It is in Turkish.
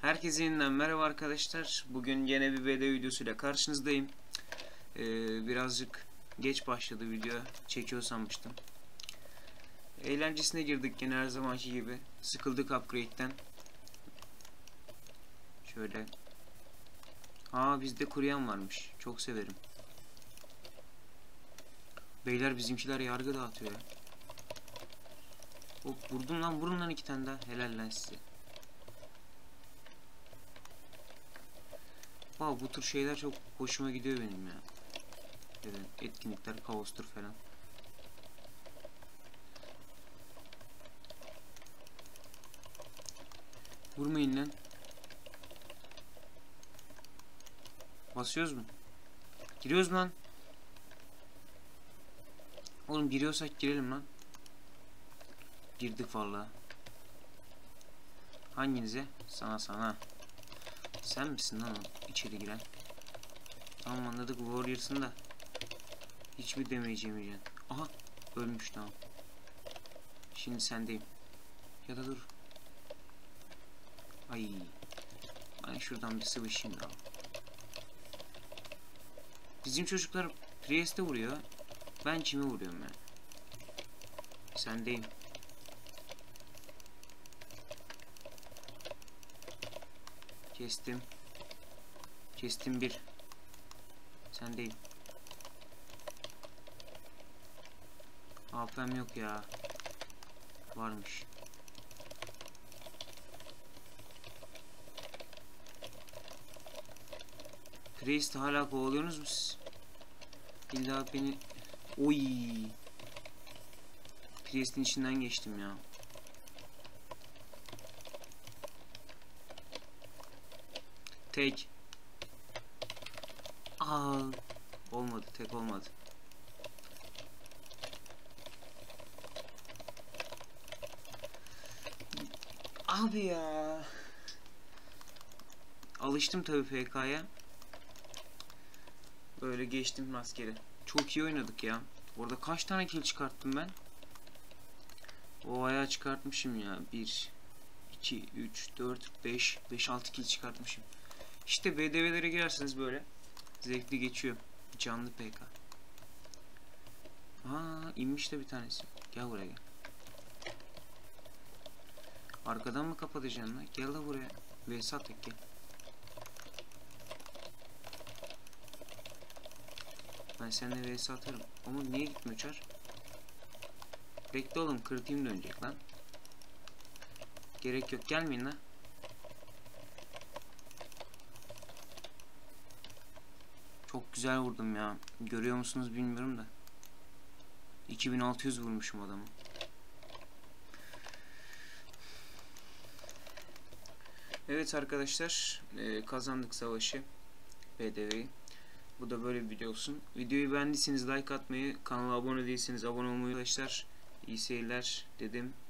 Herkese yeniden merhaba arkadaşlar. Bugün yine bir video videosuyla karşınızdayım. Birazcık geç başladı video. Çekiyor sanmıştım. Eğlencesine girdik yine her zamanki gibi. Sıkıldık upgrade'den. Şöyle. Bizde kuruyan varmış. Çok severim. Beyler bizimkiler yargı dağıtıyor ya. Hop vurdum lan, vurun lan 2 tane daha. Helal lan size. Bu tür şeyler çok hoşuma gidiyor benim ya. Evet, etkinlikler, kaostur falan. Vurmayın lan. Basıyoruz mu? Giriyoruz lan. Oğlum giriyorsak girelim lan. Girdik vallahi. Hanginize? Sana. Sen misin lan o içeri giren? Tamam anladık, Warriors'ın da. Hiçbir demeyeceğim. Aha ölmüş, tamam. Şimdi sendeyim. Ya da dur. Ay. Ben şuradan bir sıvışayım ya. Bizim çocuklar Priest'e vuruyor. Ben kime vuruyorum ya? Sendeyim. Kestim bir. Sendeyim. AP'm yok ya. Varmış. Priest hala kovalıyorsunuz mu siz? İlla beni... Oy. Priest'in içinden geçtim ya. Tek. Olmadı, tek olmadı. Abi ya. Alıştım tabii FK'ya. Böyle geçtim rastgele. Çok iyi oynadık ya. Orada kaç tane kill çıkarttım ben? O ayağı çıkartmışım ya. 1 2 3 4 5 6 kill çıkartmışım. İşte BDV'lere girersiniz böyle. Zevkli geçiyor. Canlı PK. İnmiş de bir tanesi. Gel buraya gel. Arkadan mı kapatacaksın lan? Gel de buraya. Vesat tek gel. Ben seninle vs atarım. Ama niye gitmiyor çar? Bekle oğlum, kırtayım dönecek lan. Gerek yok, gelmeyin lan. Çok güzel vurdum ya. Görüyor musunuz bilmiyorum da. 2600 vurmuşum adamı. Evet arkadaşlar, kazandık savaşı. BDV'yi. Bu da böyle bir video olsun. Videoyu beğendiyseniz like atmayı, kanala abone değilseniz abone olmayı, arkadaşlar. İyi seyirler dedim.